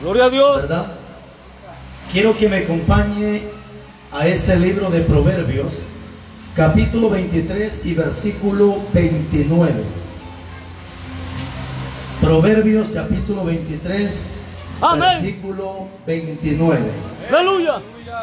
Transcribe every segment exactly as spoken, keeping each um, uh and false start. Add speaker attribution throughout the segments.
Speaker 1: Gloria a Dios.
Speaker 2: ¿Verdad? Quiero que me acompañe a este libro de Proverbios, capítulo veintitrés y versículo veintinueve. Proverbios, capítulo veintitrés,
Speaker 1: amén,
Speaker 2: versículo veintinueve.
Speaker 1: Aleluya.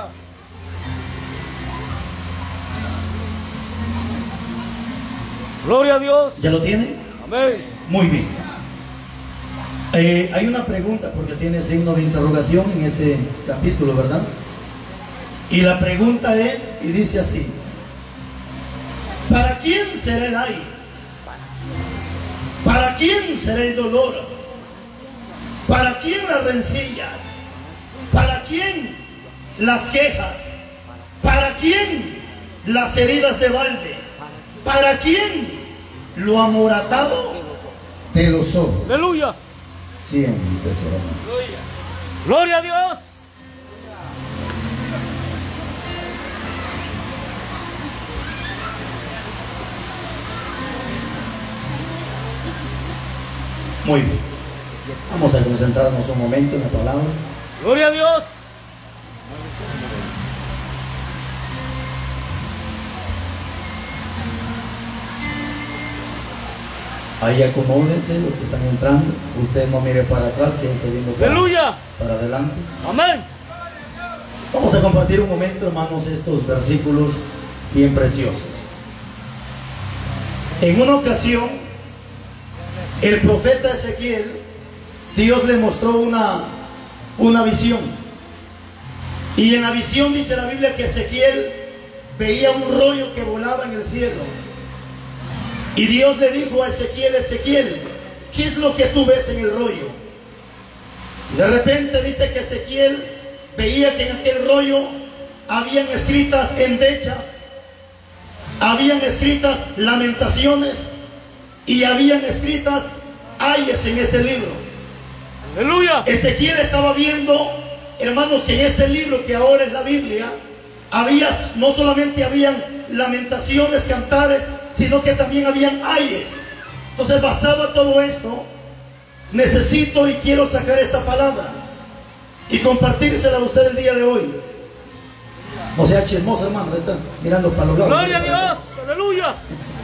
Speaker 1: Gloria a Dios.
Speaker 2: ¿Ya lo tiene?
Speaker 1: Amén.
Speaker 2: Muy bien. Eh, hay una pregunta porque tiene signo de interrogación en ese capítulo, ¿verdad? Y la pregunta es, y dice así: ¿para quién será el ay? ¿Para quién será el dolor? ¿Para quién las rencillas? ¿Para quién las quejas? ¿Para quién las heridas de balde? ¿Para quién lo amoratado de los ojos?
Speaker 1: Aleluya.
Speaker 2: Siempre será.
Speaker 1: Gloria a Dios.
Speaker 2: Muy bien. Vamos a concentrarnos un momento en la palabra.
Speaker 1: Gloria a Dios.
Speaker 2: Ahí acomódense los que están entrando. Usted no mire para atrás, quédense viendo para,
Speaker 1: Aleluya.
Speaker 2: para adelante.
Speaker 1: Amén.
Speaker 2: Vamos a compartir un momento, hermanos, estos versículos bien preciosos. En una ocasión, el profeta Ezequiel, Dios le mostró una, una visión. Y en la visión dice la Biblia que Ezequiel veía un rollo que volaba en el cielo. Y Dios le dijo a Ezequiel: Ezequiel, ¿qué es lo que tú ves en el rollo? Y de repente dice que Ezequiel veía que en aquel rollo habían escritas endechas, habían escritas lamentaciones y habían escritas ayes en ese libro.
Speaker 1: Aleluya.
Speaker 2: Ezequiel estaba viendo, hermanos, que en ese libro que ahora es la Biblia, había, no solamente habían lamentaciones, cantares, sino que también habían ayes. Entonces, basado en todo esto, necesito y quiero sacar esta palabra y compartírsela a usted el día de hoy. No sea chismoso, hermano, está mirando para los lados.
Speaker 1: Gloria a Dios. Aleluya.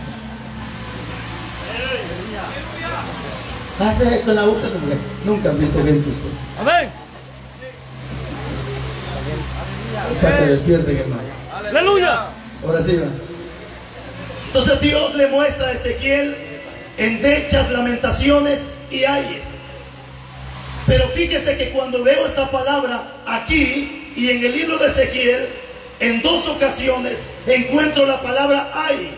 Speaker 2: Hace con la boca como que nunca han visto gente.
Speaker 1: Amén.
Speaker 2: Hasta que despierten, hermano.
Speaker 1: Aleluya.
Speaker 2: Ahora sí va. Entonces Dios le muestra a Ezequiel endechas, lamentaciones y ayes. Pero fíjese que cuando veo esa palabra aquí y en el libro de Ezequiel, en dos ocasiones encuentro la palabra ay.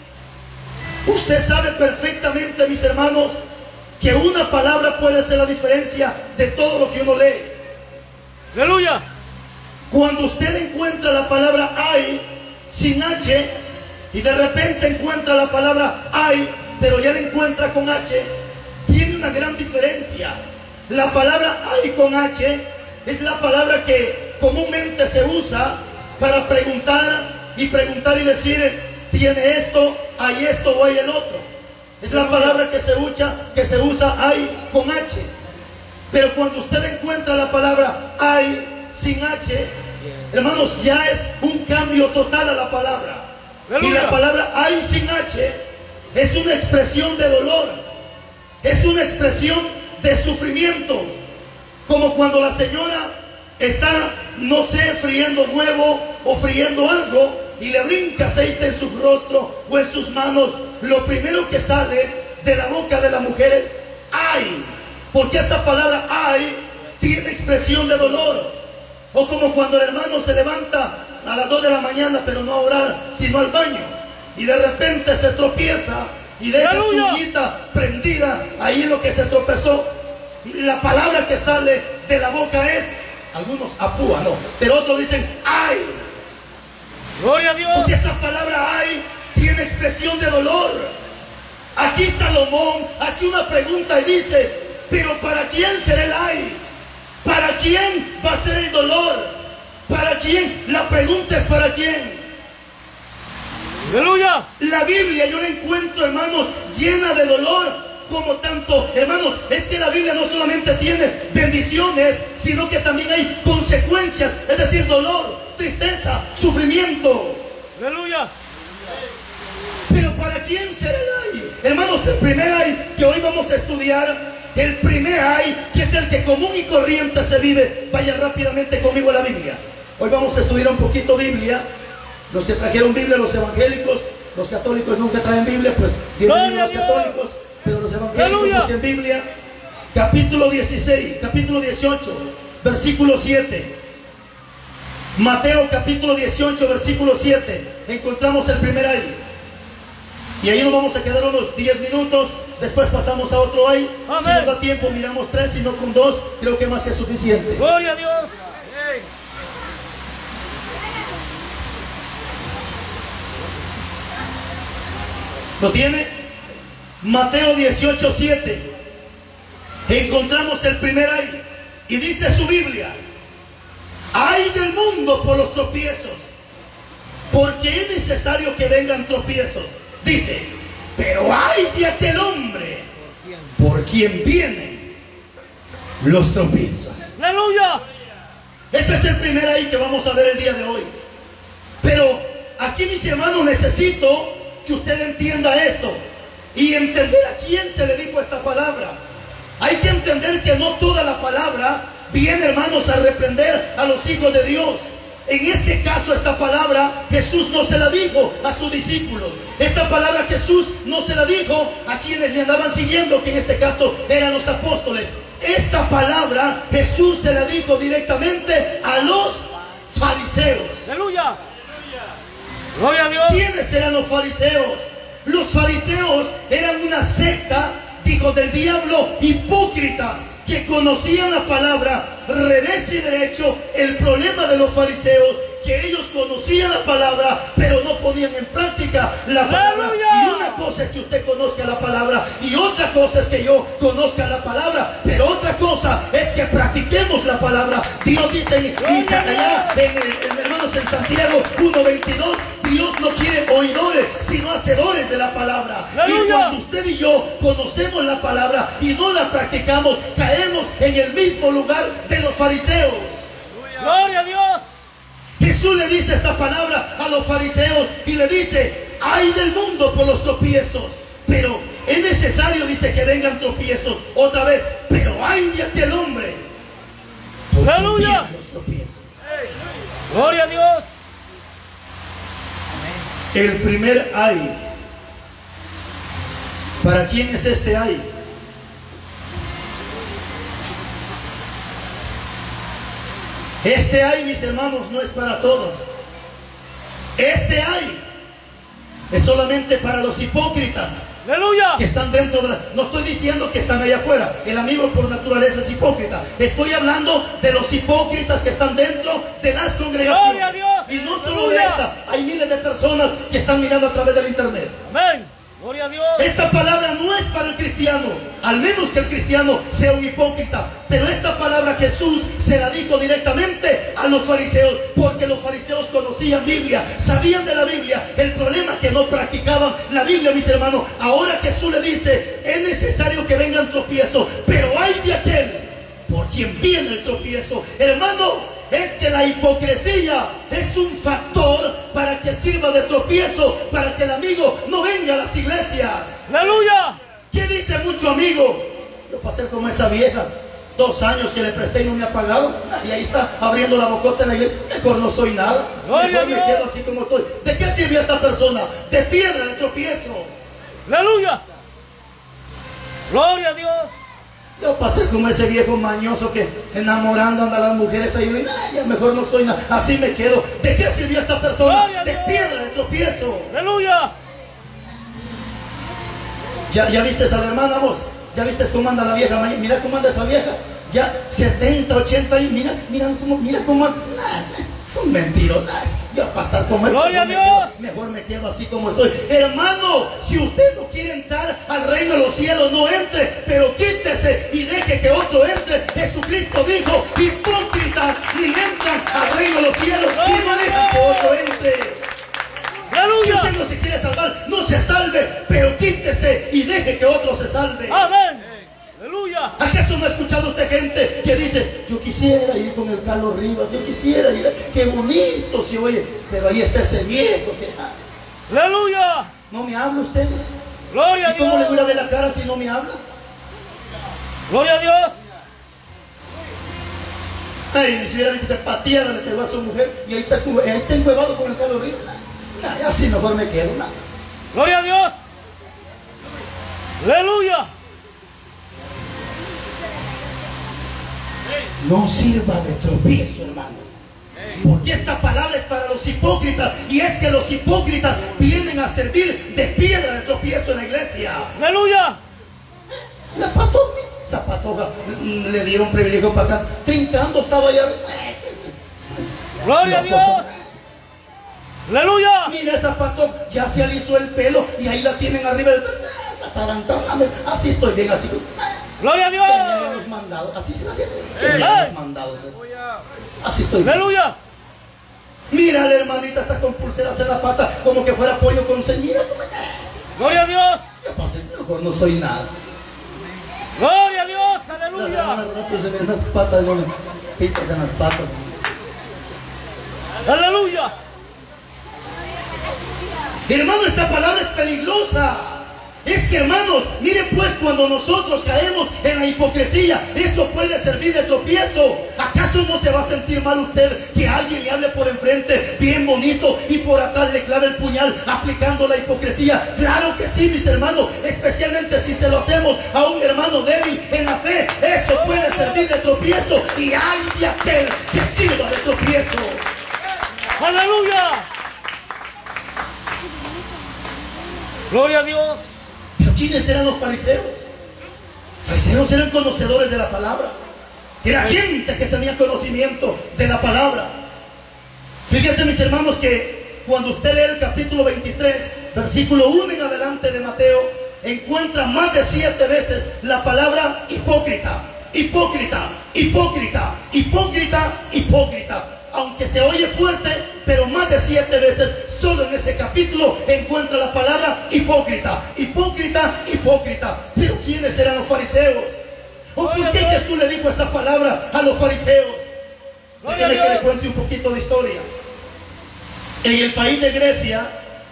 Speaker 2: Usted sabe perfectamente, mis hermanos, que una palabra puede ser la diferencia de todo lo que uno lee.
Speaker 1: Aleluya.
Speaker 2: Cuando usted encuentra la palabra ay sin H y de repente encuentra la palabra ay, pero ya la encuentra con H, tiene una gran diferencia. La palabra ay con H es la palabra que comúnmente se usa para preguntar y preguntar y decir: tiene esto, hay esto o hay el otro. Es la palabra que se usa, que se usa ay con H. Pero cuando usted encuentra la palabra ay sin H, hermanos, ya es un cambio total a la palabra.
Speaker 1: ¡Aleluya!
Speaker 2: Y la palabra ay sin H es una expresión de dolor, es una expresión de sufrimiento, como cuando la señora está, no sé, friendo huevo o friendo algo y le brinca aceite en su rostro o en sus manos. Lo primero que sale de la boca de la mujer es ay, porque esa palabra ay tiene expresión de dolor. O como cuando el hermano se levanta a las dos de la mañana, pero no a orar, sino al baño, y de repente se tropieza y deja
Speaker 1: ¡Aleluya!
Speaker 2: su uñita prendida ahí en lo que se tropezó. La palabra que sale de la boca es, algunos apúa, no, pero otros dicen ay.
Speaker 1: Gloria a Dios.
Speaker 2: Porque esa palabra ay tiene expresión de dolor. Aquí Salomón hace una pregunta y dice: pero ¿para quién será el ay? ¿Para quién va a ser el dolor? ¿Para quién? La pregunta es ¿para quién?
Speaker 1: Aleluya.
Speaker 2: La Biblia yo la encuentro, hermanos, llena de dolor, como tanto, hermanos, es que la Biblia no solamente tiene bendiciones, sino que también hay consecuencias, es decir, dolor, tristeza, sufrimiento.
Speaker 1: Aleluya.
Speaker 2: Pero ¿para quién será el ay? Hermanos, el primer ay que hoy vamos a estudiar, el primer ay, que es el que común y corriente se vive. Vaya rápidamente conmigo a la Biblia. Hoy vamos a estudiar un poquito Biblia. Los que trajeron Biblia, los evangélicos, los católicos nunca traen Biblia, pues bienvenidos los católicos, pero los evangélicos
Speaker 1: ¡Aleluya!
Speaker 2: busquen Biblia. Capítulo dieciséis, capítulo dieciocho, versículo siete. Mateo capítulo dieciocho, versículo siete. Encontramos el primer ay. Y ahí nos vamos a quedar unos diez minutos. Después pasamos a otro ay.
Speaker 1: Amén.
Speaker 2: Si nos da tiempo, miramos tres, si no con dos, creo que más que es suficiente.
Speaker 1: Gloria a Dios.
Speaker 2: ¿Lo tiene? Mateo dieciocho, siete. Encontramos el primer ay. Y dice su Biblia: ay del mundo por los tropiezos, porque es necesario que vengan tropiezos. Dice, pero ay de aquel hombre por quien vienen los tropiezos.
Speaker 1: Aleluya.
Speaker 2: Ese es el primer ay que vamos a ver el día de hoy. Pero aquí, mis hermanos, necesito que usted entienda esto y entender a quién se le dijo esta palabra. Hay que entender que no toda la palabra viene, hermanos, a reprender a los hijos de Dios. En este caso, esta palabra Jesús no se la dijo a sus discípulos. Esta palabra Jesús no se la dijo a quienes le andaban siguiendo, que en este caso eran los apóstoles. Esta palabra Jesús se la dijo directamente a los fariseos.
Speaker 1: Aleluya. Gloria a Dios.
Speaker 2: ¿Quiénes eran los fariseos? Los fariseos eran una secta, hijos del diablo, hipócritas, que conocían la palabra revés y derecho. El problema de los fariseos, que ellos conocían la palabra, pero no podían en práctica la palabra.
Speaker 1: ¡Aleluya!
Speaker 2: Y una cosa es que usted conozca la palabra, y otra cosa es que yo conozca la palabra, pero otra cosa es que practiquemos la palabra. Dios dice, dice allá en, en, hermanos, en Santiago uno veintidós, Dios no quiere oidores, sino hacedores de la palabra.
Speaker 1: ¡Aleluya!
Speaker 2: Y cuando usted y yo conocemos la palabra y no la practicamos, caemos en el mismo lugar de los fariseos.
Speaker 1: Gloria a Dios.
Speaker 2: Jesús le dice esta palabra a los fariseos y le dice, ay del mundo por los tropiezos, pero es necesario, dice, que vengan tropiezos. Otra vez, pero ay de aquel hombre por
Speaker 1: ¡Aleluya!
Speaker 2: quien vienen los tropiezos.
Speaker 1: Gloria a Dios.
Speaker 2: El primer ay. ¿Para quién es este ay? Este ay, mis hermanos, no es para todos. Este ay es solamente para los hipócritas
Speaker 1: Aleluya.
Speaker 2: que están dentro de la... No estoy diciendo que están allá afuera. El amigo por naturaleza es hipócrita. Estoy hablando de los hipócritas que están dentro de las congregaciones.
Speaker 1: Gloria a Dios.
Speaker 2: Y no solo de
Speaker 1: Aleluya.
Speaker 2: esta. Hay miles de personas que están mirando a través del internet.
Speaker 1: Amén. Gloria a Dios.
Speaker 2: Esta palabra no es para el cristiano, al menos que el cristiano sea un hipócrita. Pero esta palabra Jesús se la dijo directamente a los fariseos, porque los fariseos conocían Biblia, sabían de la Biblia. El problema es que no practicaban la Biblia, mis hermanos. Ahora Jesús le dice, es necesario que vengan tropiezos, pero hay de aquel por quien viene el tropiezo. Hermano, es que la hipocresía es un factor para que sirva de tropiezo, para que el amigo no venga a las iglesias.
Speaker 1: Aleluya.
Speaker 2: ¿Qué dice mucho amigo? Yo pasé como esa vieja, dos años que le presté y no me ha pagado, y ahí está abriendo la bocota en la iglesia. Mejor no soy nada,
Speaker 1: Gloria
Speaker 2: mejor
Speaker 1: a
Speaker 2: me
Speaker 1: Dios.
Speaker 2: quedo así como estoy. ¿De qué sirvió esta persona? De piedra de tropiezo.
Speaker 1: Aleluya. Gloria a Dios.
Speaker 2: Yo pasé como ese viejo mañoso que enamorando anda a las mujeres ahí, y "Ay, ya mejor no soy nada, así me quedo". ¿De qué sirvió esta persona?
Speaker 1: Gloria a
Speaker 2: De
Speaker 1: Dios.
Speaker 2: piedra de tropiezo.
Speaker 1: Aleluya.
Speaker 2: ¿Ya, ya viste a la hermana vos? ¿Ya viste cómo anda la vieja? Mira cómo anda esa vieja. Ya setenta, ochenta años, mira, mira cómo, mira cómo anda. Son mentiros. Yo para estar como esto,
Speaker 1: Gloria a
Speaker 2: mejor me
Speaker 1: Dios.
Speaker 2: quedo- mejor me quedo así como estoy. Hermano, si usted no quiere entrar al reino de los cielos, no entre, pero quítese y deje que otro entre. Jesucristo dijo, hipócritas, ni entran al reino de los cielos y no dejan que otro entre. Si
Speaker 1: Aleluya.
Speaker 2: usted no se quiere salvar, no se salve, pero quítese y deje que que otro se salve.
Speaker 1: Amén. Aleluya.
Speaker 2: ¿Acaso no ha escuchado usted gente que dice, yo quisiera ir con el Carlos Rivas, yo quisiera ir, qué bonito se oye, pero ahí está ese viejo que... ah,
Speaker 1: Aleluya.
Speaker 2: ¿no me habla ustedes?
Speaker 1: Gloria a
Speaker 2: ¿Y cómo le voy a
Speaker 1: Dios.
Speaker 2: ver la cara si no me habla?
Speaker 1: Gloria a Dios.
Speaker 2: Ay, si hubiera visto que pateada le pegó a su mujer y ahí está, ahí está encuevado con el Carlos Rivas. Nah, así mejor me quedo. Nah.
Speaker 1: Gloria a Dios. Aleluya.
Speaker 2: No sirva de tropiezo, hermano. Porque esta palabra es para los hipócritas. Y es que los hipócritas vienen a servir de piedra de tropiezo en la iglesia.
Speaker 1: Aleluya.
Speaker 2: La patoja, esa patoja le dieron privilegio para acá. Trincando estaba allá.
Speaker 1: Gloria a Dios. Aleluya.
Speaker 2: Mira esa patoja, ya se alisó el pelo y ahí la tienen arriba del... Esa tarantana, así estoy bien, así.
Speaker 1: Gloria a
Speaker 2: Que me hagan
Speaker 1: Dios.
Speaker 2: los mandados, así se la tienen. Que me hagan los mandados. Eso. Así estoy bien.
Speaker 1: Aleluya.
Speaker 2: Mira la hermanita está con pulseras en la pata, como que fuera pollo con sed. Mira cómo...
Speaker 1: Gloria a Dios.
Speaker 2: ¿Qué pasa? Mejor no soy nada.
Speaker 1: Gloria a Dios.
Speaker 2: Las
Speaker 1: Aleluya.
Speaker 2: hermanas rápido se ven las patas, no me pitas en las patas.
Speaker 1: Aleluya.
Speaker 2: Hermano, esta palabra es peligrosa. Es que, hermanos, miren pues, cuando nosotros caemos en la hipocresía, eso puede servir de tropiezo. ¿Acaso no se va a sentir mal usted que alguien le hable por enfrente bien bonito y por atrás le clave el puñal aplicando la hipocresía? Claro que sí, mis hermanos, especialmente si se lo hacemos a un hermano débil en la fe. Eso puede servir de tropiezo, y hay de aquel que sirva de tropiezo.
Speaker 1: Aleluya. Gloria a Dios.
Speaker 2: Pero ¿quiénes eran los fariseos? Fariseos eran conocedores de la palabra. Era gente que tenía conocimiento de la palabra. Fíjense, mis hermanos, que cuando usted lee el capítulo veintitrés, versículo uno en adelante de Mateo, encuentra más de siete veces la palabra hipócrita, hipócrita, hipócrita, hipócrita, hipócrita. Aunque se oye fuerte, pero más de siete veces solo en ese capítulo encuentra la palabra hipócrita, hipócrita, hipócrita. Pero ¿quiénes eran los fariseos? ¿O por qué Jesús le dijo esa palabra a los fariseos? Déjeme que le cuente un poquito de historia. En el país de Grecia,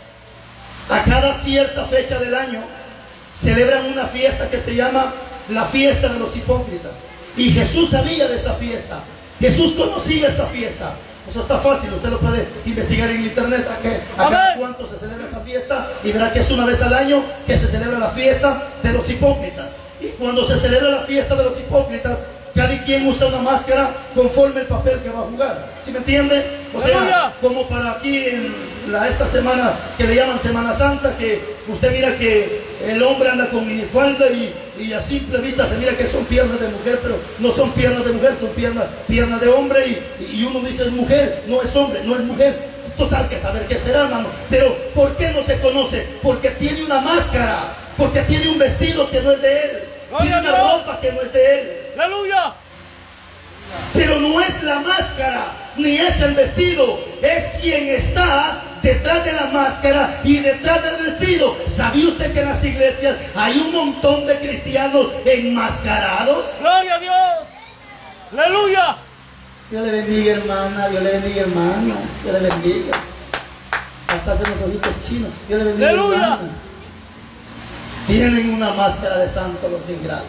Speaker 2: a cada cierta fecha del año, celebran una fiesta que se llama la fiesta de los hipócritas. Y Jesús sabía de esa fiesta. Jesús conocía esa fiesta. Eso está fácil, usted lo puede investigar en internet. Acá, acá cuánto se celebra esa fiesta y verá que es una vez al año que se celebra la fiesta de los hipócritas. Y cuando se celebra la fiesta de los hipócritas, cada quien usa una máscara conforme el papel que va a jugar. ¿Sí me entiende? O sea, como para aquí en la, esta semana que le llaman Semana Santa, que usted mira que el hombre anda con minifalda y, y a simple vista se mira que son piernas de mujer, pero no son piernas de mujer, son piernas, piernas de hombre, y, y uno dice es mujer, no es hombre, no es mujer. Total, que saber qué será, hermano. Pero ¿por qué no se conoce? Porque tiene una máscara, porque tiene un vestido que no es de él, tiene una ropa que no es de él.
Speaker 1: Aleluya.
Speaker 2: Pero no es la máscara, ni es el vestido, es quien está detrás de la máscara y detrás del vestido. ¿Sabía usted que en las iglesias hay un montón de cristianos enmascarados?
Speaker 1: Gloria a Dios. Aleluya.
Speaker 2: Dios le bendiga, hermana, Dios le bendiga, hermana, Dios le bendiga. Hasta hacen los ojitos chinos. Dios le bendiga,
Speaker 1: ¡Aleluya!
Speaker 2: hermana. Tienen una máscara de santo los ingratos.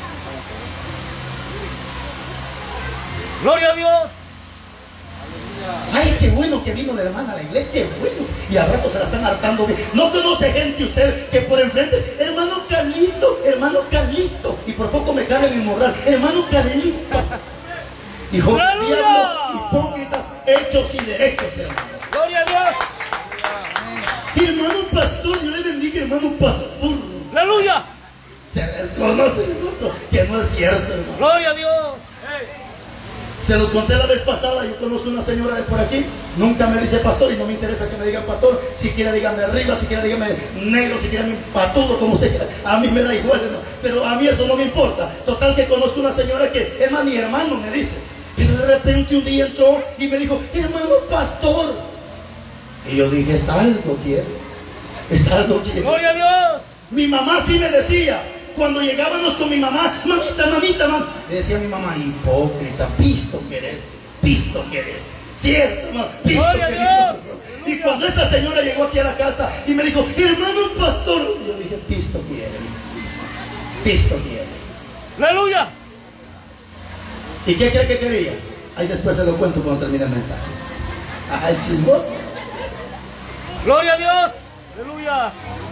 Speaker 1: Gloria a Dios.
Speaker 2: Ay, qué bueno que vino la hermana a la iglesia, qué bueno. Y al rato se la están hartando bien. No conoce gente usted que por enfrente, hermano Carlito, hermano Carlito, y por poco me cae mi moral, hermano Carlito. Hijo del
Speaker 1: ¡Aleluya!
Speaker 2: diablo, hipócritas, hechos y derechos, hermanos.
Speaker 1: Gloria a Dios.
Speaker 2: Y hermano pastor, yo le bendiga, hermano pastor.
Speaker 1: Aleluya.
Speaker 2: Se les conoce el otro, que no es cierto, hermano.
Speaker 1: Gloria a Dios.
Speaker 2: Se los conté la vez pasada. Yo conozco una señora de por aquí, nunca me dice pastor y no me interesa que me digan pastor. Si quiere dígame arriba, si quiere dígame negro, si quiere patudo, como usted quiera. A mí me da igual, hermano. Pero a mí eso no me importa. Total, que conozco una señora que es más, mi hermano me dice. Pero de repente un día entró y me dijo, hermano pastor. Y yo dije, está algo quiere. Está algo quiere.
Speaker 1: Gloria a Dios.
Speaker 2: Mi mamá sí me decía, cuando llegábamos con mi mamá, mamita, mamita, mamá, le decía a mi mamá, hipócrita, pisto que eres, pisto que eres, cierto, mamá, pisto
Speaker 1: Gloria
Speaker 2: que
Speaker 1: a
Speaker 2: eres. Y cuando esa señora llegó aquí a la casa y me dijo, hermano pastor, yo dije, pisto quiere, pisto quiere.
Speaker 1: Aleluya.
Speaker 2: ¿Y qué cree que quería? Ahí después se lo cuento cuando termine el mensaje. Ay, chismoso.
Speaker 1: Gloria a Dios. Aleluya.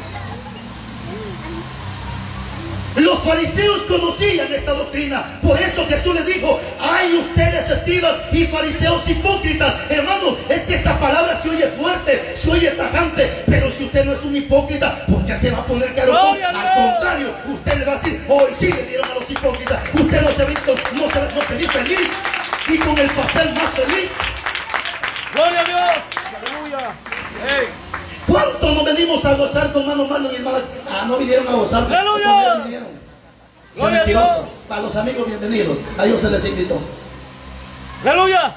Speaker 2: Los fariseos conocían esta doctrina. Por eso Jesús les dijo, ay ustedes escribas y fariseos hipócritas. Hermanos, es que esta palabra se oye fuerte, se oye tajante. Pero si usted no es un hipócrita, ¿por qué se va a poner carotón? Al contrario, usted le va a decir, hoy sí le dieron a los hipócritas. Usted no se ve, no se, no se ve feliz. Y con el pastel más feliz.
Speaker 1: Gloria a Dios. Aleluya. Hey.
Speaker 2: ¿Cuánto nos venimos a gozar con mano mano y hermana? Ah, no vinieron a gozarse.
Speaker 1: ¡Aleluya!
Speaker 2: No vinieron.
Speaker 1: ¡Gloria a Dios!
Speaker 2: A los amigos bienvenidos. A ellos se les invitó.
Speaker 1: Aleluya.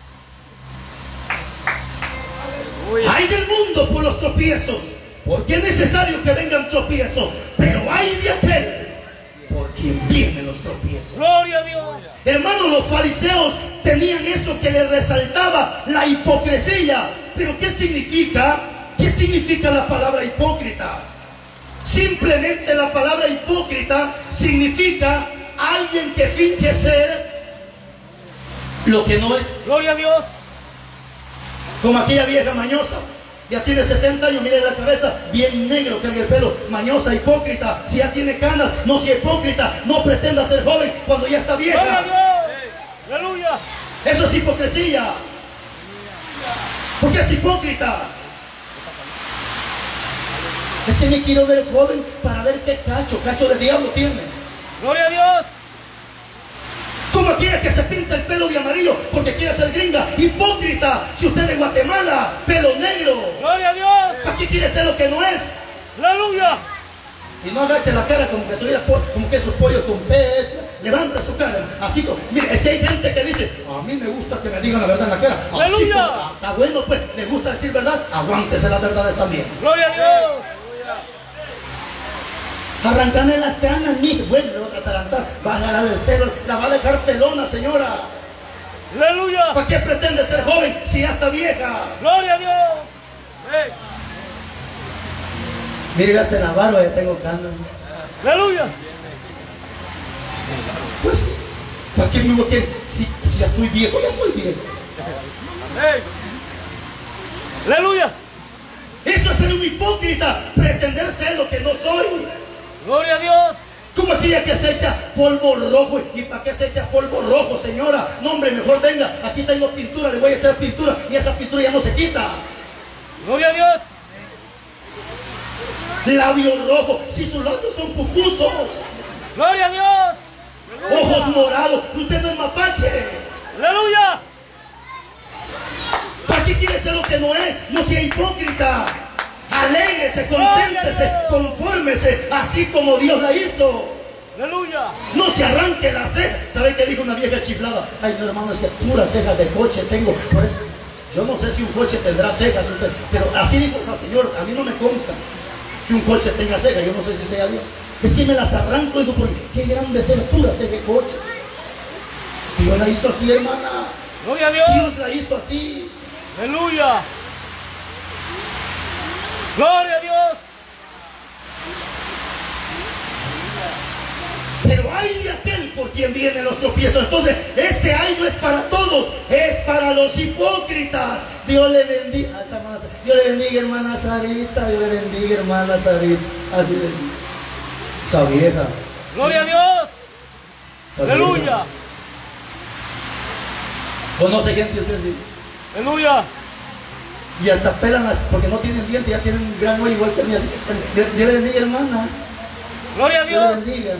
Speaker 2: Hay del mundo por los tropiezos. Porque es necesario que vengan tropiezos. Pero hay de aquel por quien vienen los tropiezos.
Speaker 1: Gloria a Dios.
Speaker 2: Hermanos, los fariseos tenían eso que les resaltaba, la hipocresía. Pero ¿qué significa? ¿Qué significa la palabra hipócrita? Simplemente la palabra hipócrita significa alguien que finge ser lo que no es.
Speaker 1: Gloria a Dios.
Speaker 2: Como aquella vieja mañosa, ya tiene setenta años, mire la cabeza, bien negro, carga el pelo, mañosa, hipócrita. Si ya tiene canas, no sea hipócrita, no pretenda ser joven cuando ya está
Speaker 1: Gloria a
Speaker 2: vieja.
Speaker 1: Dios. Aleluya.
Speaker 2: Eso es hipocresía. Porque es hipócrita. Es que me quiero ver joven para ver qué cacho, cacho de diablo tiene.
Speaker 1: Gloria a Dios.
Speaker 2: Como aquella que se pinta el pelo de amarillo porque quiere ser gringa. Hipócrita. Si usted es de Guatemala, pelo negro.
Speaker 1: Gloria a Dios.
Speaker 2: ¿Para qué quiere ser lo que no es?
Speaker 1: Aleluya.
Speaker 2: Y no agache la cara como que tuviera po- como que esos pollos tumpé. Levanta su cara. Así como, mire, es que hay gente que dice, a mí me gusta que me digan la verdad en la cara. Así
Speaker 1: ¡Aleluya!
Speaker 2: como, ah, está bueno, pues, le gusta decir verdad, aguántese las verdades también.
Speaker 1: Gloria a Dios.
Speaker 2: Arrancame las canas, mi bueno, otra tarantá, va a jalar el pelo, la va a dejar pelona, señora.
Speaker 1: Aleluya.
Speaker 2: ¿Para qué pretende ser joven si ya está vieja?
Speaker 1: Gloria a Dios. Hey.
Speaker 2: Mire, hasta en la barba ya tengo canas.
Speaker 1: Aleluya.
Speaker 2: Pues, ¿para qué me voy a querer? Si, si ya estoy viejo, ya estoy viejo.
Speaker 1: Hey. Aleluya.
Speaker 2: Eso es ser un hipócrita, pretender ser lo que no soy.
Speaker 1: Gloria a Dios.
Speaker 2: Como aquella que se echa polvo rojo. ¿Y para qué se echa polvo rojo, señora? No, hombre, mejor venga, aquí tengo pintura, le voy a hacer pintura y esa pintura ya no se quita.
Speaker 1: Gloria a Dios.
Speaker 2: Labios rojos, si sus labios son pupusos.
Speaker 1: Gloria a Dios.
Speaker 2: Ojos morados, usted no es mapache.
Speaker 1: Aleluya.
Speaker 2: ¿Para qué quiere ser lo que no es? No sea hipócrita. Alégrese, conténtese, confórmese, así como Dios la hizo.
Speaker 1: Aleluya.
Speaker 2: No se arranque la ceja. ¿Sabe qué dijo una vieja chiflada? Ay, no, hermano, es que puras cejas de coche tengo. Por eso, yo no sé si un coche tendrá cejas, usted, pero así dijo esa señora. A mí no me consta que un coche tenga cejas. Yo no sé si usted ya vio. Es que me las arranco y digo, porque qué grande ceja, pura ceja de coche. Dios la hizo así, hermana.
Speaker 1: Gloria a Dios.
Speaker 2: Dios la hizo así.
Speaker 1: Aleluya. Gloria a Dios.
Speaker 2: Pero hay de aquel por quien vienen los tropiezos. Entonces, este ay no es para todos, es para los hipócritas. Dios le bendiga. Dios le bendiga, hermana Sarita. Dios le bendiga, hermana Sarita. Dios le bendiga. Esa vieja.
Speaker 1: Gloria a Dios.
Speaker 2: Esa vieja.
Speaker 1: Aleluya.
Speaker 2: ¿Conoce gente usted así?
Speaker 1: Aleluya.
Speaker 2: Y hasta pelan las, porque no tienen dientes, ya tienen un gran hoyo igual que mí. Dios le bendiga, hermana.
Speaker 1: Gloria a
Speaker 2: Dios le
Speaker 1: Dios.
Speaker 2: bendiga.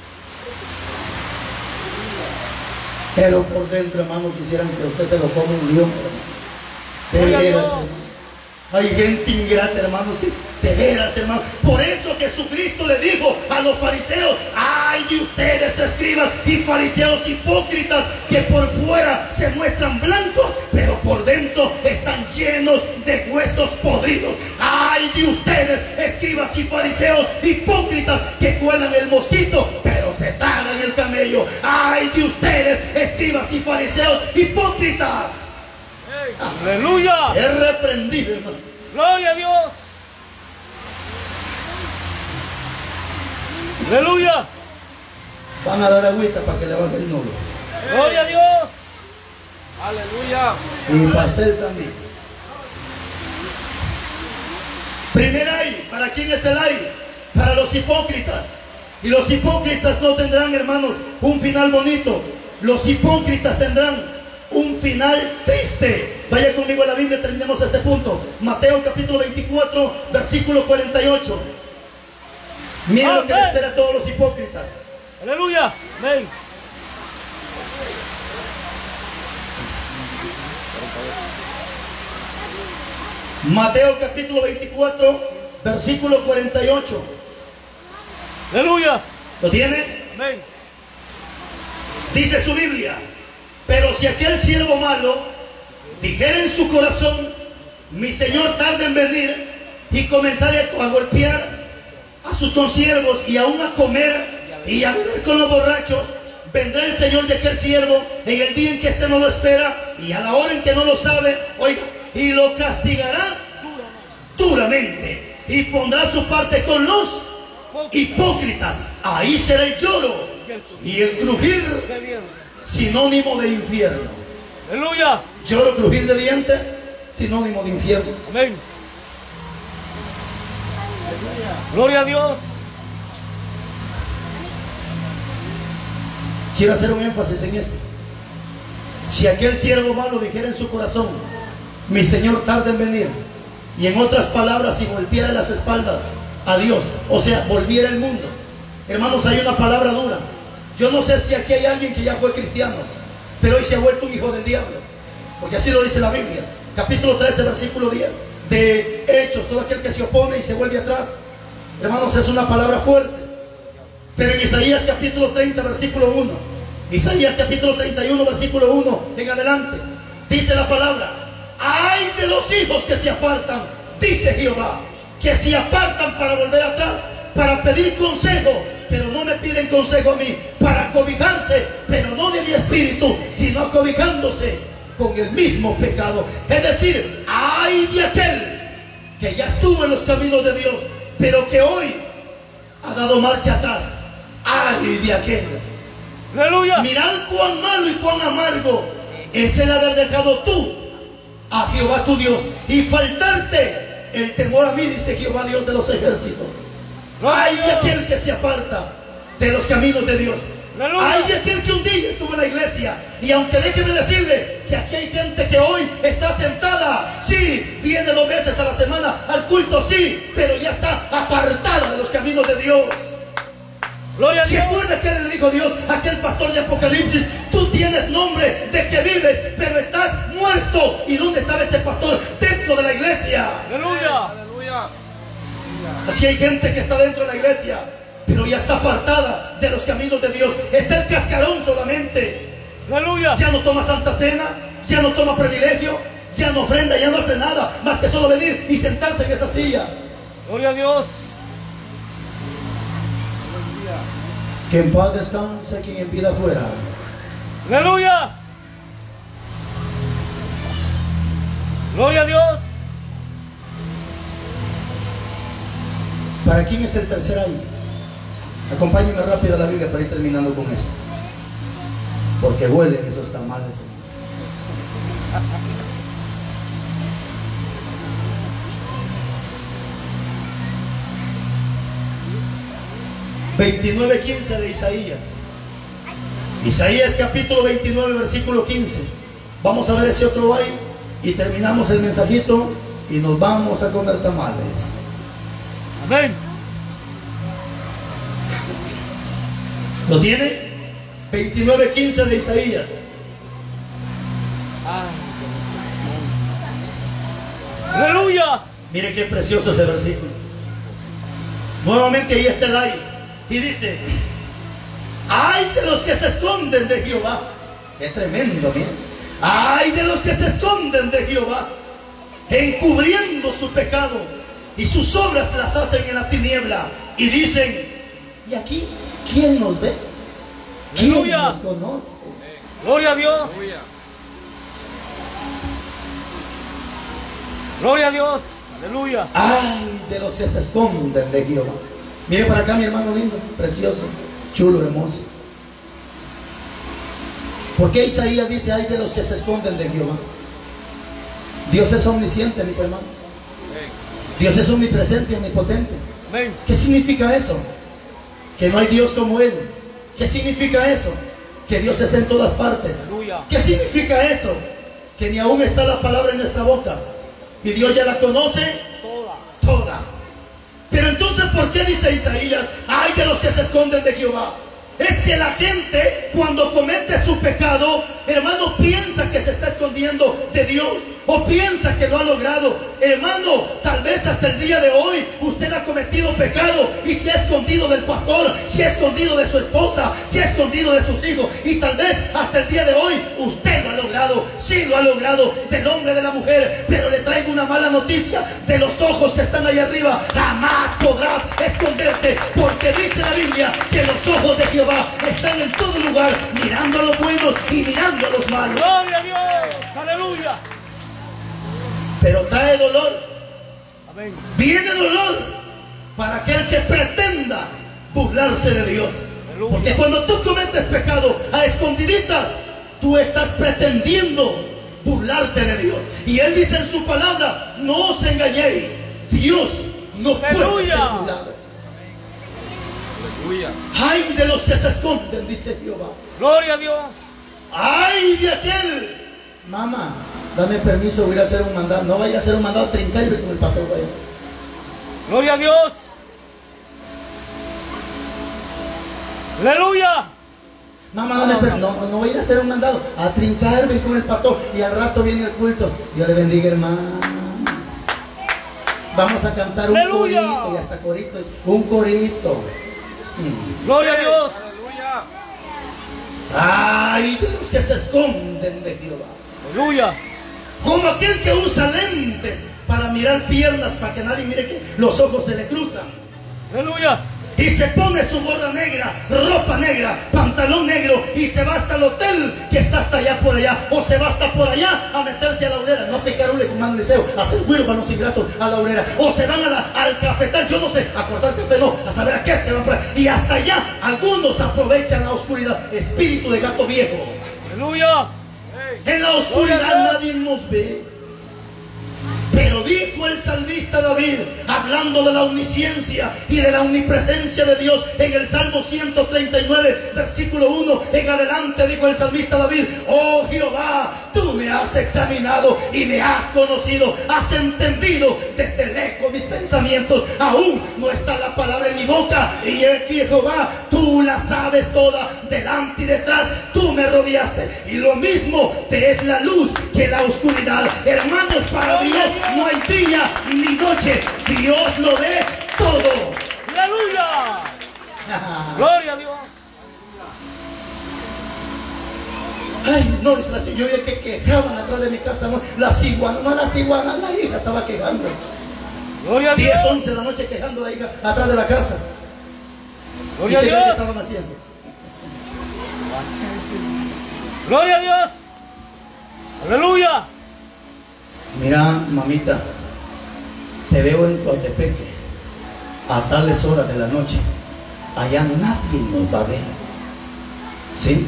Speaker 2: Pero por dentro, hermano, quisieran que usted se lo coma un león, hermano. De
Speaker 1: Gloria a
Speaker 2: veras,
Speaker 1: Dios.
Speaker 2: hermano. Hay gente ingrata, hermanos, que de veras, hermano. Por eso Jesucristo le dijo a los fariseos, ay de ustedes, escribas y fariseos hipócritas, que por fuera se muestran blancos, pero por dentro están llenos de huesos podridos. Ay de ustedes, escribas escribas y fariseos hipócritas que cuelan el mosquito, pero se tragan el camello. ¡Ay de ustedes, escribas y fariseos hipócritas!
Speaker 1: Aleluya.
Speaker 2: Es reprendido, hermano.
Speaker 1: Gloria a Dios. Aleluya.
Speaker 2: Van a dar agüita para que le baje el nudo.
Speaker 1: Gloria a Dios.
Speaker 3: Aleluya.
Speaker 2: Y pastel también. Primer ay. ¿Para quién es el ay? Para los hipócritas. Y los hipócritas no tendrán, hermanos, un final bonito. Los hipócritas tendrán un final triste. Vaya conmigo a la Biblia, terminemos este punto. Mateo capítulo veinticuatro, versículo cuarenta y ocho. Miren lo que les espera a todos los hipócritas.
Speaker 1: Aleluya. Amén.
Speaker 2: Mateo capítulo veinticuatro, versículo cuarenta y ocho.
Speaker 1: Aleluya.
Speaker 2: ¿Lo tiene?
Speaker 1: Amén.
Speaker 2: Dice su Biblia: pero si aquel siervo malo dijera en su corazón, mi Señor tarda en venir, y comenzare a golpear a sus consiervos y aún a comer y a beber con los borrachos, vendrá el Señor de aquel siervo en el día en que éste no lo espera y a la hora en que no lo sabe, oiga, y lo castigará duramente y pondrá su parte con los hipócritas. Ahí será el lloro y el crujir, sinónimo de infierno.
Speaker 1: Aleluya.
Speaker 2: Lloro, crujir de dientes, sinónimo de infierno.
Speaker 1: Amén. Gloria a Dios.
Speaker 2: Quiero hacer un énfasis en esto. Si aquel siervo malo dijera en su corazón, mi Señor tarda en venir, y en otras palabras, si golpeara las espaldas a Dios, o sea, volviera el mundo. Hermanos, hay una palabra dura. Yo no sé si aquí hay alguien que ya fue cristiano, pero hoy se ha vuelto un hijo del diablo, porque así lo dice la Biblia. Capítulo trece, versículo diez de Hechos: todo aquel que se opone y se vuelve atrás. Hermanos, es una palabra fuerte. Pero en Isaías capítulo treinta, versículo uno, Isaías capítulo treinta y uno, versículo uno en adelante, dice la palabra: ay de los hijos que se apartan, dice Jehová, que se apartan para volver atrás, para pedir consejo, pero no me piden consejo a mí, para cobijarse, pero no de mi espíritu, sino cobijándose con el mismo pecado. Es decir, ay de aquel que ya estuvo en los caminos de Dios, pero que hoy ha dado marcha atrás. Ay de aquel.
Speaker 1: Aleluya.
Speaker 2: Mirad cuán malo y cuán amargo es el haber dejado tú a Jehová tu Dios y faltarte el temor a mí, dice Jehová Dios de los ejércitos. Ay de aquel que se aparta de los caminos de Dios. Ay de aquel que un día estuvo en la iglesia, y aunque déjeme decirle que aquí hay gente que hoy está sentada, sí, viene dos veces a la semana al culto, sí, pero ya está apartada de los caminos de Dios.
Speaker 1: Gloria a
Speaker 2: ¿Se
Speaker 1: Dios.
Speaker 2: acuerda que le dijo Dios a aquel pastor de Apocalipsis? Tú tienes nombre de que vives, pero estás muerto. ¿Y dónde estaba ese pastor? Dentro de la iglesia.
Speaker 1: Aleluya.
Speaker 3: Aleluya.
Speaker 2: Así hay gente que está dentro de la iglesia, pero ya está apartada de los caminos de Dios. Está el cascarón solamente.
Speaker 1: Aleluya.
Speaker 2: Ya no toma santa cena, ya no toma privilegio, ya no ofrenda, ya no hace nada más que solo venir y sentarse en esa silla.
Speaker 1: Gloria a Dios.
Speaker 2: Que en paz descanse quien en vida fuera.
Speaker 1: Aleluya. Gloria a Dios.
Speaker 2: ¿Para quién es el tercer año? Acompáñenme rápido a la Biblia para ir terminando con esto, porque huelen esos tamales. veintinueve quince de Isaías. Isaías capítulo veintinueve, versículo quince. Vamos a ver ese otro ahí y terminamos el mensajito y nos vamos a comer tamales.
Speaker 1: Amén.
Speaker 2: ¿Lo tiene? veintinueve quince de Isaías.
Speaker 1: Aleluya.
Speaker 2: Mire qué precioso ese versículo. Nuevamente ahí está el ay. Y dice: ay de los que se esconden de Jehová. Qué tremendo, miren. Ay de los que se esconden de Jehová, encubriendo su pecado y sus obras las hacen en la tiniebla. Y dicen, ¿y aquí quién nos ve? ¿Quién
Speaker 1: Aleluya.
Speaker 2: nos conoce?
Speaker 1: Gloria a Dios.
Speaker 3: Aleluya.
Speaker 1: Gloria a Dios. Aleluya.
Speaker 2: Ay de los que se esconden de Jehová. Mire para acá, mi hermano lindo, precioso, chulo, hermoso. ¿Por qué Isaías dice, ay de los que se esconden de Jehová? Dios es omnisciente, mis hermanos. Dios es omnipresente y omnipotente.
Speaker 1: Amén.
Speaker 2: ¿Qué significa eso? Que no hay Dios como Él. ¿Qué significa eso? Que Dios está en todas partes.
Speaker 1: Aleluya.
Speaker 2: ¿Qué significa eso? Que ni aún está la palabra en nuestra boca. Y Dios ya la conoce
Speaker 1: Toda.
Speaker 2: toda. Pero entonces, ¿por qué dice Isaías, ay de los que se esconden de Jehová? Es que la gente, cuando comete su pecado, hermano, piensa que se está escondiendo de Dios, o piensa que lo ha logrado. Hermano, tal vez hasta el día de hoy usted ha cometido pecado y se ha escondido del pastor, se ha escondido de su esposa, se ha escondido de sus hijos, y tal vez hasta el día de hoy usted lo ha logrado. Sí, lo ha logrado, del hombre, de la mujer. Pero le traigo una mala noticia: de los ojos que están allá arriba jamás podrás esconderte, porque dice la Biblia que los ojos de Jehová están en todo lugar, mirando a los buenos y mirando a los malos.
Speaker 1: Gloria a Dios. Aleluya.
Speaker 2: Pero trae dolor,
Speaker 1: Amén.
Speaker 2: viene dolor para aquel que pretenda burlarse de Dios.
Speaker 1: Aleluya.
Speaker 2: Porque cuando tú cometes pecado a escondiditas, tú estás pretendiendo burlarte de Dios. Y Él dice en su palabra, no os engañéis, Dios no puede ser
Speaker 1: Aleluya.
Speaker 2: burlado.
Speaker 3: Aleluya.
Speaker 2: Ay de los que se esconden, dice Jehová.
Speaker 1: Gloria a Dios.
Speaker 2: Ay de aquel. Mamá, dame permiso, voy a ir a hacer un mandado. No vaya a hacer un mandado a trincar y ve con el patrón, vaya.
Speaker 1: Gloria a Dios. Aleluya.
Speaker 2: Mamá, dame permiso. No, no, no voy a ir a hacer un mandado a trincar, ve con el patrón. Y al rato viene el culto. Dios le bendiga, hermano. Vamos a cantar un
Speaker 1: ¡Aleluya!
Speaker 2: corito. Y hasta corito es un corito. Mm.
Speaker 1: Gloria a Dios.
Speaker 3: Aleluya.
Speaker 2: Ay de los que se esconden de Jehová.
Speaker 1: Aleluya.
Speaker 2: Como aquel que usa lentes para mirar piernas, para que nadie mire que los ojos se le cruzan.
Speaker 1: Aleluya.
Speaker 2: Y se pone su gorra negra, ropa negra, pantalón negro, y se va hasta el hotel que está hasta allá por allá, o se va hasta por allá a meterse a la obrera, no picarule con mano liceo, a hacer huérfanos ingratos a la obrera, o se van a la, al cafetal, yo no sé, a cortar café, no, a saber a qué se van por ahí. Y hasta allá algunos aprovechan la oscuridad, espíritu de gato viejo.
Speaker 1: Aleluya.
Speaker 2: En la oscuridad nadie nos ve. Pero dijo el salmista David, hablando de la omnisciencia y de la omnipresencia de Dios, en el Salmo ciento treinta y nueve, versículo uno en adelante, dijo el salmista David: oh Jehová, tú me has examinado y me has conocido, has entendido desde lejos mis pensamientos, aún no está la palabra en mi boca, y aquí, Jehová, tú la sabes toda, delante y detrás tú me rodeaste, y lo mismo te es la luz que la oscuridad. Hermanos, para Dios no hay día ni noche, Dios lo ve todo.
Speaker 1: Aleluya. Gloria a Dios.
Speaker 2: Ay, no, es la yo vi que quejaban atrás de mi casa, no, las iguanas, no las iguanas, la hija estaba quejando.
Speaker 1: Gloria a Dios.
Speaker 2: diez, once de la noche quejando la hija atrás de la casa. ¿Y
Speaker 1: Gloria a
Speaker 2: qué creen que
Speaker 1: Dios.
Speaker 2: estaban haciendo?
Speaker 1: Gloria a Dios. Aleluya.
Speaker 2: Mira, mamita, te veo en Coatepeque a tales horas de la noche. Allá nadie nos va a ver. ¿Sí?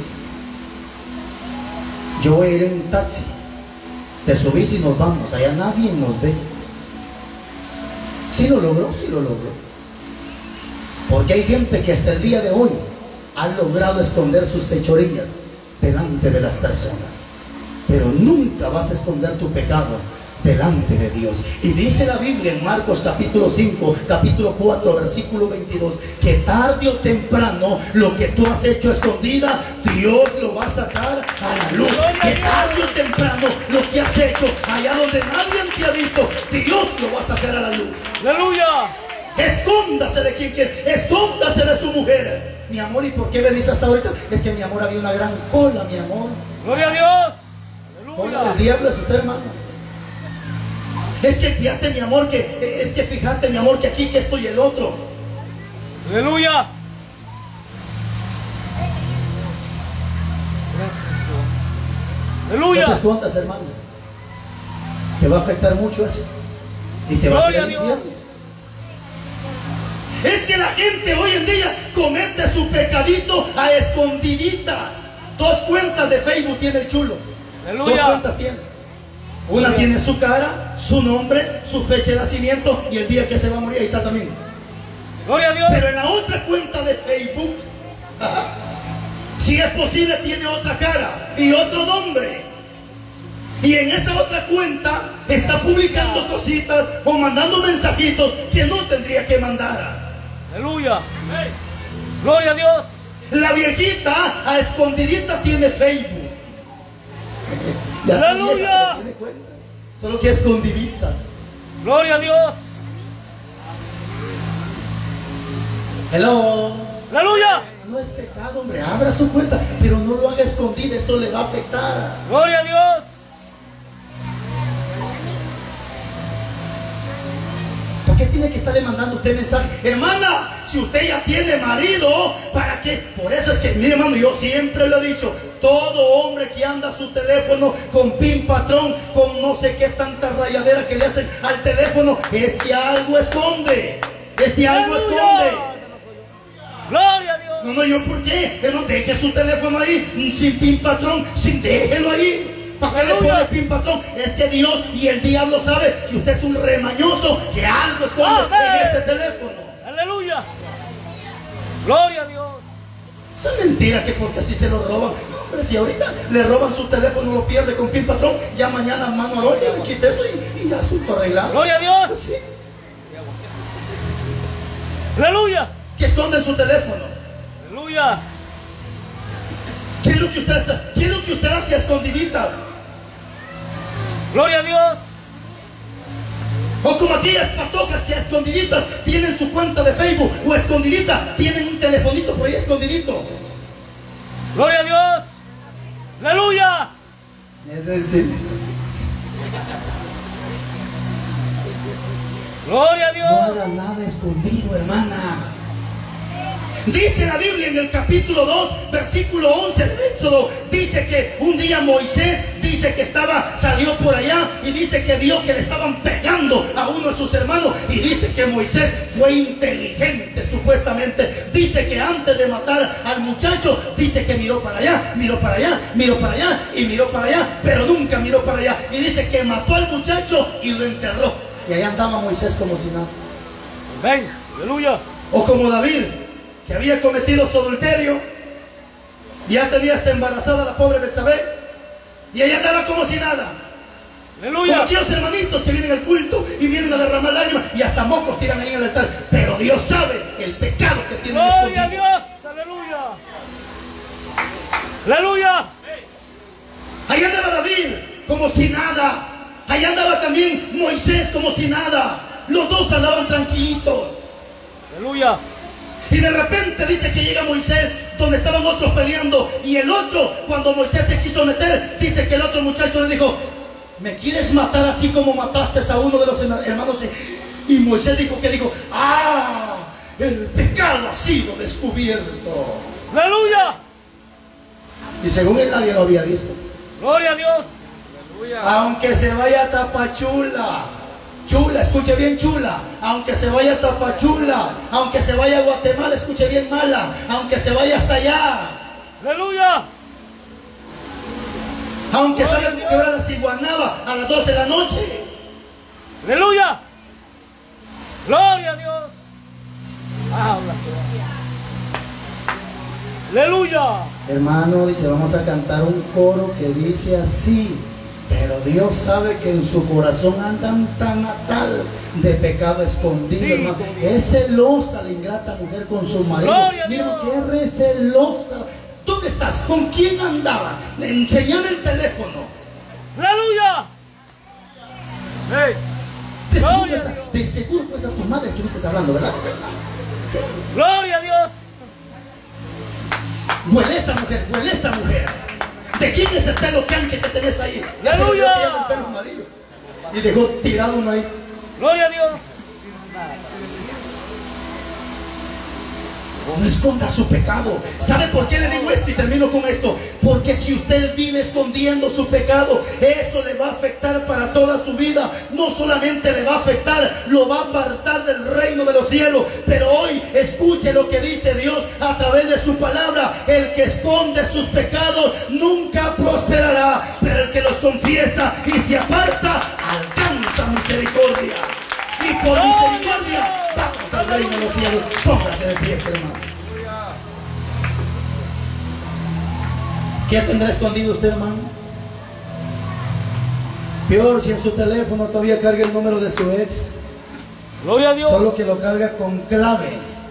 Speaker 2: Yo voy a ir en un taxi. Te subís y nos vamos. Allá nadie nos ve. Sí lo logró, sí lo logró. Porque hay gente que hasta el día de hoy ha logrado esconder sus fechorías delante de las personas. Pero nunca vas a esconder tu pecado delante de Dios. Y dice la Biblia en Marcos capítulo cinco, capítulo cuatro, versículo veintidós, que tarde o temprano lo que tú has hecho escondida, Dios lo va a sacar a la luz. Que tarde o temprano lo que has hecho allá donde nadie te ha visto, Dios lo va a sacar a la luz.
Speaker 1: Aleluya.
Speaker 2: Escóndase de quien quiere, escóndase de su mujer. Mi amor, ¿y por qué me dice hasta ahorita? Es que mi amor, había una gran cola, mi amor.
Speaker 1: Gloria a Dios.
Speaker 2: Cola
Speaker 1: Aleluya.
Speaker 2: del diablo es usted, hermano. Es que fíjate, mi amor, que es que fíjate, mi amor, que aquí, que esto y el otro.
Speaker 1: Aleluya. Gracias, Dios.
Speaker 2: No te
Speaker 1: Aleluya.
Speaker 2: escondas, hermano. Te va a afectar mucho eso. Y te va a
Speaker 1: Gloria
Speaker 2: hacer
Speaker 1: a
Speaker 2: el
Speaker 1: Dios.
Speaker 2: infierno. Es que la gente hoy en día comete su pecadito a escondiditas. Dos cuentas de Facebook tiene el chulo.
Speaker 1: Aleluya.
Speaker 2: Dos cuentas tiene. Una
Speaker 1: Aleluya.
Speaker 2: tiene su cara, su nombre, su fecha de nacimiento y el día que se va a morir. Ahí está también.
Speaker 1: Gloria a Dios.
Speaker 2: Pero en la otra cuenta de Facebook, si es posible, tiene otra cara y otro nombre. Y en esa otra cuenta está publicando cositas o mandando mensajitos que no tendría que mandar.
Speaker 1: Aleluya. Gloria a Dios.
Speaker 2: La viejita a escondidita tiene Facebook. Ya está
Speaker 1: ¡Aleluya!
Speaker 2: vieja, pero tiene cuenta. Solo que escondiditas.
Speaker 1: Gloria a Dios.
Speaker 2: Hello.
Speaker 1: Aleluya.
Speaker 2: No es pecado, hombre. Abra su cuenta, pero no lo haga escondida. Eso le va a afectar.
Speaker 1: Gloria a Dios.
Speaker 2: ¿Para qué tiene que estarle mandando usted mensaje? Hermana, si usted ya tiene marido, ¿para qué? Por eso es que, mire, hermano, yo siempre lo he dicho, todo hombre que anda su teléfono con pin patrón, con no sé qué tanta rayadera que le hacen al teléfono, es que algo esconde. Es que algo
Speaker 1: Aleluya.
Speaker 2: esconde.
Speaker 1: Gloria a Dios.
Speaker 2: No, no, yo por qué. Hermano, deje su teléfono ahí, sin pin patrón, sin déjelo ahí. ¿Para qué le
Speaker 1: Aleluya.
Speaker 2: pone pin patrón? Es que Dios y el diablo sabe que usted es un remañoso, que algo esconde
Speaker 1: Amén.
Speaker 2: en ese teléfono.
Speaker 1: Aleluya. Gloria a Dios.
Speaker 2: Esa es mentira, que porque así se lo roban. No, hombre, si ahorita le roban su teléfono, lo pierde con pin patrón, ya mañana mano a ya le quite eso y, y ya asunto arreglado.
Speaker 1: Gloria a Dios.
Speaker 2: Pues sí.
Speaker 1: Aleluya.
Speaker 2: Que esconde su teléfono.
Speaker 1: Aleluya.
Speaker 2: ¿Qué es lo que usted hace? ¿Qué es lo que usted hace a escondiditas?
Speaker 1: Gloria a Dios.
Speaker 2: O como aquellas patojas que a escondiditas tienen su cuenta de Facebook, o a escondidita tienen un telefonito por ahí escondidito.
Speaker 1: Gloria a Dios. Aleluya. Gloria a
Speaker 2: No
Speaker 1: Dios.
Speaker 2: haga nada escondido, hermana. Dice la Biblia en el capítulo dos, versículo once del Éxodo, dice que un día Moisés dice que estaba, salió por allá y dice que vio que le estaban pegando a uno de sus hermanos, y dice que Moisés fue inteligente supuestamente. Dice que antes de matar al muchacho, dice que miró para allá, miró para allá, miró para allá y miró para allá, pero nunca miró para allá. Y dice que mató al muchacho y lo enterró. Y allá andaba Moisés como si nada.
Speaker 1: Ven. Aleluya.
Speaker 2: O como David, que había cometido su adulterio, ya tenía hasta embarazada la pobre Betsabé, y ella andaba como si nada. Como
Speaker 1: Aleluya.
Speaker 2: aquellos hermanitos que vienen al culto y vienen a derramar lágrimas y hasta mocos tiran ahí en el altar, pero Dios sabe el pecado que tienen
Speaker 1: Gloria a
Speaker 2: escondido.
Speaker 1: Dios. Aleluya. Aleluya.
Speaker 2: Ahí andaba David como si nada, ahí andaba también Moisés como si nada. Los dos andaban tranquilitos.
Speaker 1: Aleluya.
Speaker 2: Y de repente dice que llega Moisés donde estaban otros peleando, y el otro, cuando Moisés se quiso meter, dice que el otro muchacho le dijo: ¿me quieres matar así como mataste a uno de los hermanos? Y Moisés dijo que dijo: ¡ah! El pecado ha sido descubierto.
Speaker 1: Aleluya.
Speaker 2: Y según él, nadie lo había visto.
Speaker 1: Gloria a Dios.
Speaker 3: Aleluya.
Speaker 2: Aunque se vaya a Tapachula, chula, escuche bien, chula, aunque se vaya a Tapachula, aunque se vaya a Guatemala, escuche bien, mala, aunque se vaya hasta allá,
Speaker 1: Aleluya.
Speaker 2: aunque salga a quebrar la Ciguanaba a las doce de la noche,
Speaker 1: Aleluya. Gloria a Dios. Habla. Aleluya.
Speaker 2: hermano, dice, vamos a cantar un coro que dice así: pero Dios sabe que en su corazón andan tan a tal de pecado escondido,
Speaker 1: Sí,
Speaker 2: hermano.
Speaker 1: con-
Speaker 2: Es celosa la ingrata mujer con su marido.
Speaker 1: Gloria a
Speaker 2: Mira
Speaker 1: Dios.
Speaker 2: que es re celosa. ¿Dónde estás? ¿Con quién andabas? Enseñame el teléfono.
Speaker 1: Aleluya. Hey.
Speaker 2: De seguro,
Speaker 1: Gloria a
Speaker 2: esa,
Speaker 1: Dios.
Speaker 2: de seguro pues a tu madre estuviste hablando, ¿verdad?
Speaker 1: Gloria a Dios.
Speaker 2: Huele esa mujer, huele esa mujer. ¿De quién es el pelo canche que tenés ahí? Ya se le vio
Speaker 1: ¡Aleluya!
Speaker 2: que ya no es el pelo amarillo. y dejó tirado uno ahí.
Speaker 1: Gloria a Dios.
Speaker 2: No esconda su pecado. ¿Sabe por qué le digo esto? Y termino con esto. Porque si usted vive escondiendo su pecado, eso le va a afectar para toda su vida. No solamente le va a afectar, lo va a apartar del reino de los cielos. Pero hoy escuche lo que dice Dios a través de su palabra. El que esconde sus pecados nunca prosperará, pero el que los confiesa y se aparta alcanza misericordia. Y por misericordia vamos al reino de los cielos. Póngase de pie, hermano. ¿Qué tendrá escondido usted, hermano? Peor si en su teléfono todavía carga el número de su ex.
Speaker 1: Gloria a Dios.
Speaker 2: Solo que lo carga con clave.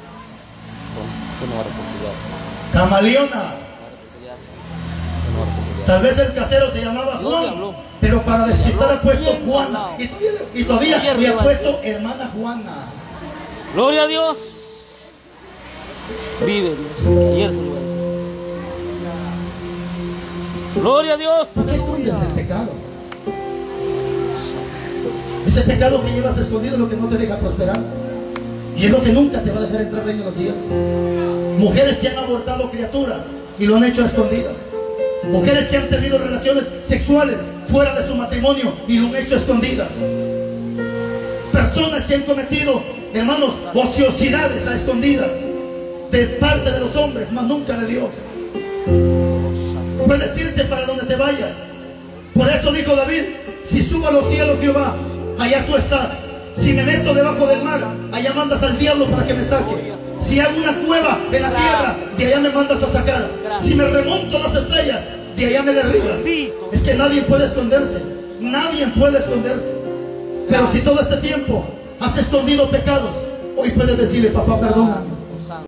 Speaker 2: Camaleona. Tal vez el casero se llamaba Juan, pero para despistar ha puesto Juana. Y todavía, y todavía le ha puesto hermana Juana.
Speaker 1: Gloria a Dios. Vive Dios. Ayer se lo voy a decir. Gloria a Dios.
Speaker 2: ¿Por qué escondes el pecado? Ese pecado que llevas escondido es lo que no te deja prosperar. Y es lo que nunca te va a dejar entrar al reino de los cielos. Mujeres que han abortado criaturas y lo han hecho a escondidas. Mujeres que han tenido relaciones sexuales fuera de su matrimonio y lo han hecho a escondidas. Personas que han cometido, hermanos, ociosidades a escondidas de parte de los hombres, mas nunca de Dios. Puedes irte para donde te vayas. Por eso dijo David: si subo a los cielos, Jehová, allá tú estás. Si me meto debajo del mar, allá mandas al diablo para que me saque. Si hago una cueva en la tierra, de allá me mandas a sacar. Si me remonto a las estrellas, de allá me derribas. Es que nadie puede esconderse. Nadie puede esconderse. Pero si todo este tiempo has escondido pecados, hoy puedes decirle: papá, perdóname.